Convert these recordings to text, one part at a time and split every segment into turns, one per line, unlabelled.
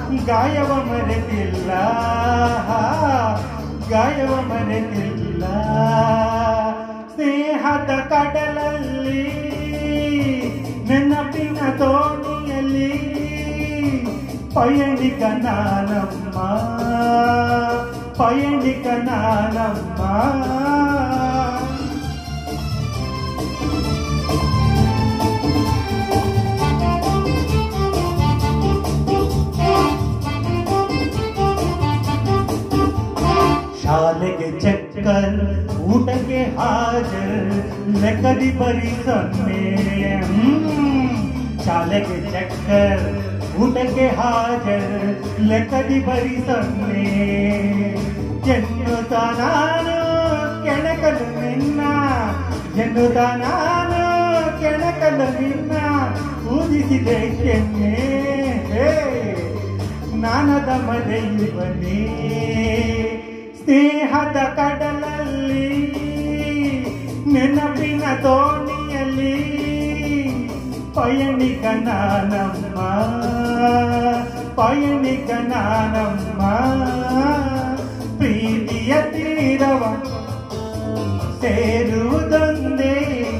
ಗಾಯವ ಮರೆತಿಲ್ಲ ಗಾಯವ ಮರೆತಿಲ್ಲ ಸ್ನೇಹದ ಕಡಲಲ್ಲಿ ನೆನಪಿನ ತೋಣಿಯಲ್ಲಿ ಪಯಣಿಕ ನಾನಮ್ಮ ಪಯಣಿಕ ನಾನಮ್ಮ ಶಾಲೆಗೆ ಚಕ್ಕರ್ ಊಟಕ್ಕೆ ಹಾಜರ್ ಲೆಕ್ಕದಿ ಬರೀ ಸೊನ್ನೆ ಶಾಲೆಗೆ ಚಕ್ಕರ್ ಊಟಕ್ಕೆ ಹಾಜರ್ ಲೆಕ್ಕದಿ ಬರೀ ಸೊನ್ನೆ ಎನ್ನುತ್ತ ನಾನು ಕೆಣಕಲು ನಿನ್ನ ಎನ್ನುತ್ತ ನಾನು ಕೆಣಕಲು ನಿನ್ನ ಊದಿಸಿದೆ ಕೆನ್ನೆ ನಾನದ ಮರೆಯುವನೇ ಸ್ನೇಹದ ಕಡಲಲ್ಲಿ ನೆನಪಿನ ತೋಣಿಯಲ್ಲಿ ಪಯಣಿಕ ನಾನಮ್ಮ ಪಯಣಿಕ ನಾನಮ್ಮ ಪ್ರೀತಿಯ ತೀರವ ಸೇರುವುದೊಂದೇ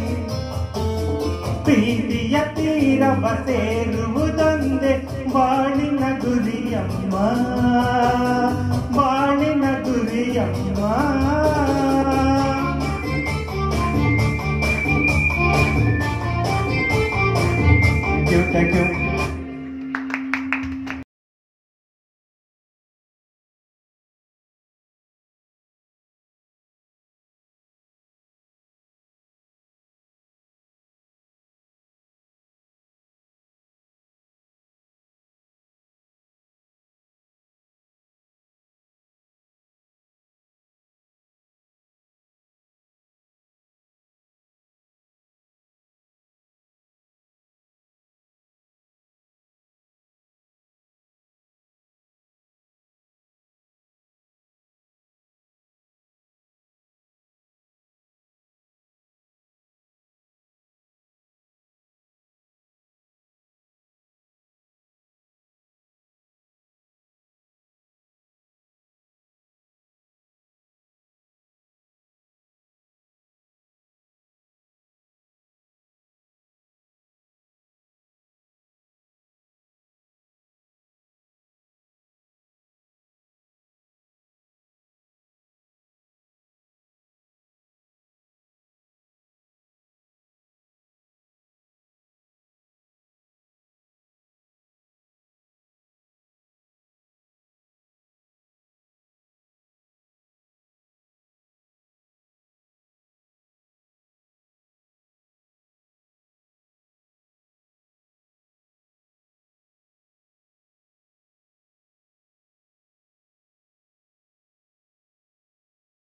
ಪ್ರೀತಿಯ ತೀರವ ಸೇರುವುದೊಂದೇ ಬಾಳಿನ ಗುರಿಯಮ್ಮ ಬಾಳಿನ ಗುರಿಯಮ್ಮ ಕ್ಯೂಟ